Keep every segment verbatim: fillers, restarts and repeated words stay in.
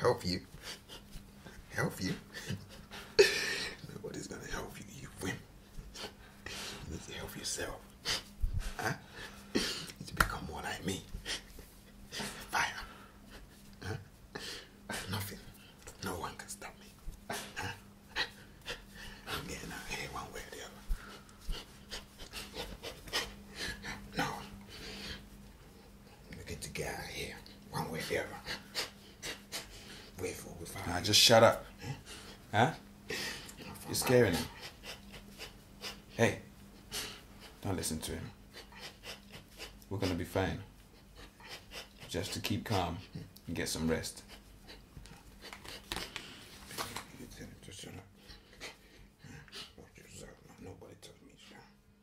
help you. Help you? Nobody's gonna help you, you wimp. You need to help yourself. Huh? You need to become more like me. Fire. Huh? Nothing. No one can stop me. Huh? I'm getting out here one way or the other. No. I'm looking to get out of here one way or the other. Wait for it. Nah, just shut up. Huh? You're scaring him. Hey, don't listen to him. We're gonna be fine. Just to keep calm and get some rest. Just shut up. Watch yourself. Nobody told me to.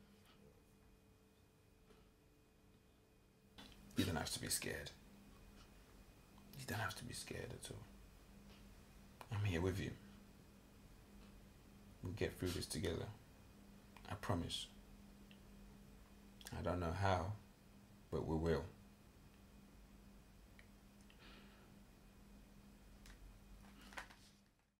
You don't have to be scared. You don't have to be scared at all. I'm here with you. We'll get through this together. I promise. I don't know how, but we will.